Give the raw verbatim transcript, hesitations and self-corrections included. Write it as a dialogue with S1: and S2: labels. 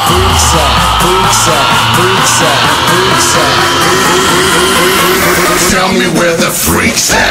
S1: Freaks at, freaks at, freaks at, freaks at.
S2: Tell me where the freaks at.